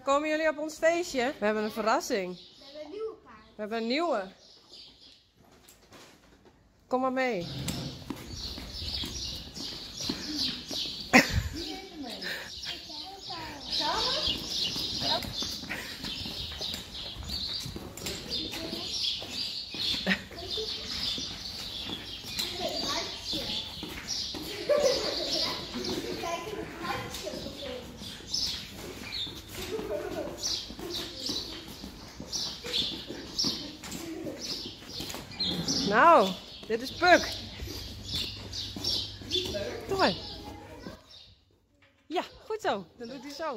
Komen jullie op ons feestje? We hebben een verrassing. We hebben een nieuwe paard. We hebben een nieuwe. Kom maar mee. Nou, dit is Puk. Doe maar. Ja, goed zo. Dan doet hij zo.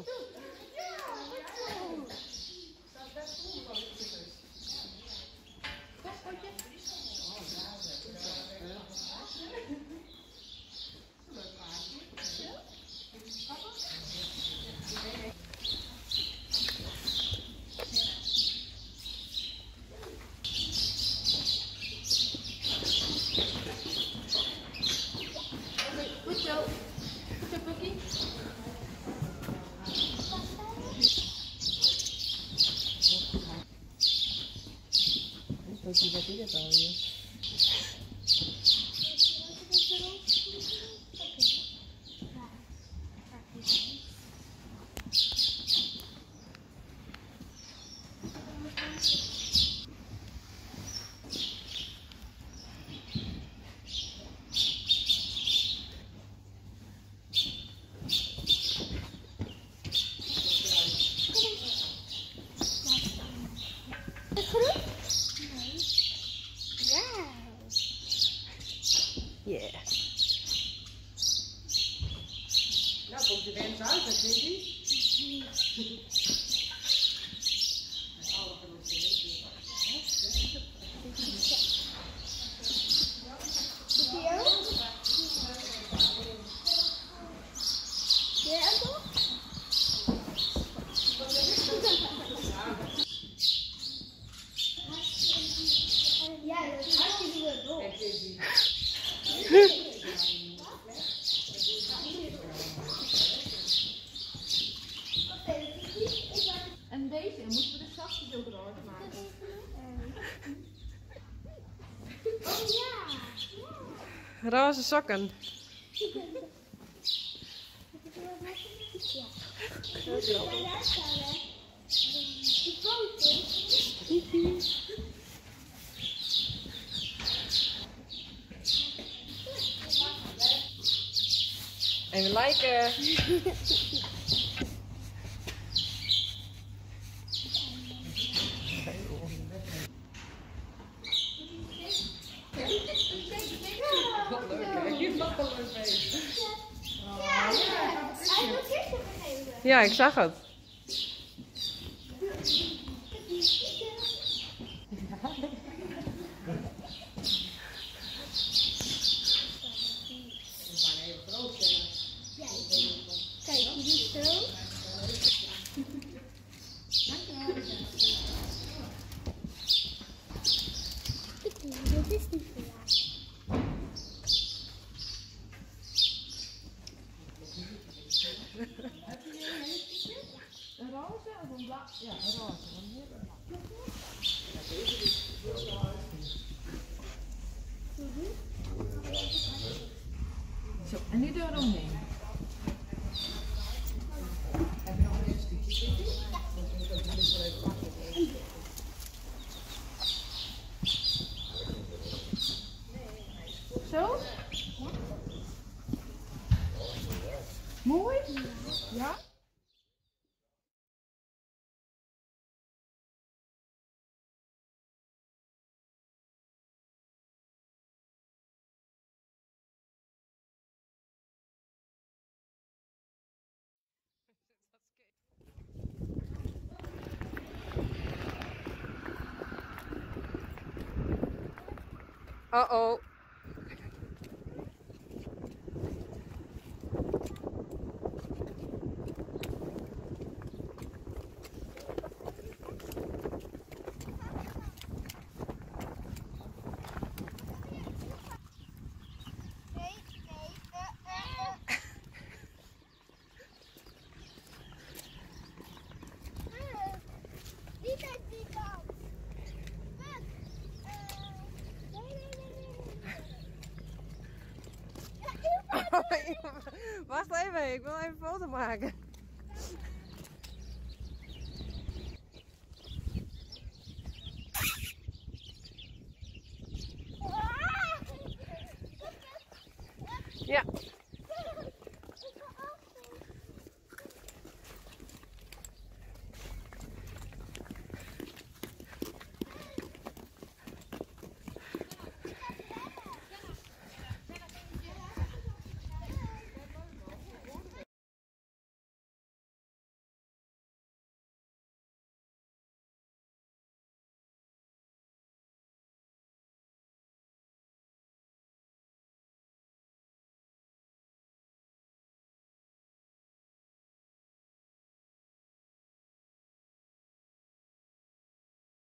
Goed zo. Goed zo, Pukkie. Pukkie, wat is het al hier? Yeah. Nou, komt de wens uit, dat vindt hij. Ja, dat is hartstikke goed. En deze, dan moeten we de zakjes ook rood maken. Oh ja! Roze sokken. Even liken. Wat leuk hè? Je mag wel leuk mee. Ja, ik zag het. Kijk, die is zo. Dit is niet voor jou. Een roze of een blauw? Ja, een roze. Zo, en nu door omheen. Zo? Mooi? Ja? Uh-oh. Wacht even, ik wil even een foto maken.